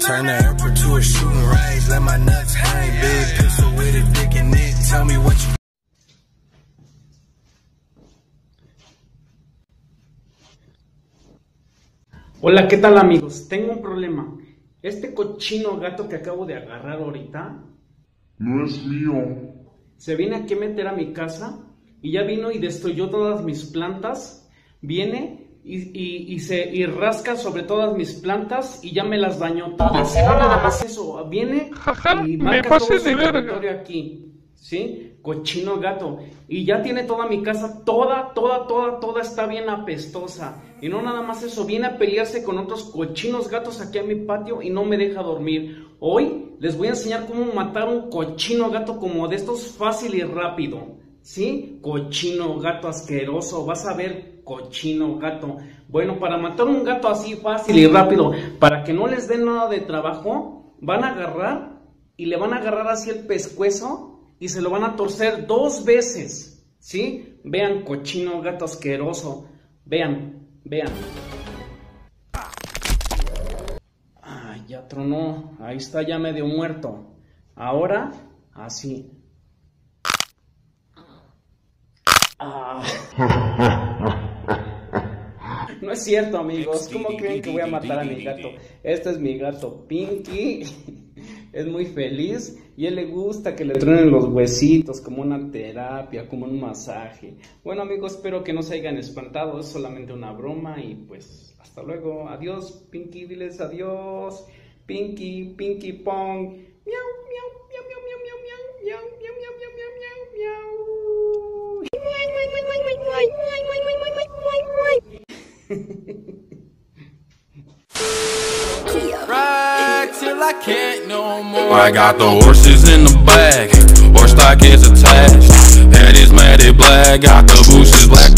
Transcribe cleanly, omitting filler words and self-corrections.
Turn the airport to a shooting range, let my nuts hang. Big pistol with a dick in it, tell me what you... Hola, ¿qué tal amigos? Tengo un problema. Este cochino gato que acabo de agarrar ahorita no es mío. se viene aquí a meter a mi casa y ya vino y destruyó todas mis plantas. Viene y rasca sobre todas mis plantas y ya me las dañó todas. No nada más eso, viene y marca todo su territorio aquí, ¿sí? Cochino gato. Y ya tiene toda mi casa, toda está bien apestosa. Y no nada más eso, viene a pelearse con otros cochinos gatos aquí a mi patio y no me deja dormir. Hoy les voy a enseñar cómo matar un cochino gato como de estos fácil y rápido, ¿sí? Cochino gato asqueroso, vas a ver, cochino gato. Bueno, para matar un gato así fácil y rápido, para que no les den nada de trabajo, van a agarrar y le van a agarrar así el pescuezo y se lo van a torcer 2 veces, ¿sí? Vean, cochino gato asqueroso, vean. Ay, ya tronó, ahí está ya medio muerto. Ahora, así. No es cierto, amigos. ¿Cómo creen que voy a matar a mi gato? Este es mi gato Pinky. Es muy feliz y a él le gusta que le truenen los huesitos como una terapia, como un masaje. Bueno, amigos, espero que no se hayan espantado. Es solamente una broma y pues hasta luego. Adiós, Pinky. Diles adiós. Pinky, Pinky Pong. Miau, miau, miau, miau, miau, miau, miau, miau, miau, miau, miau, Ride till I can't no more. I got the horses in the bag, horse stock is attached. Head is matted black, got the bushes black.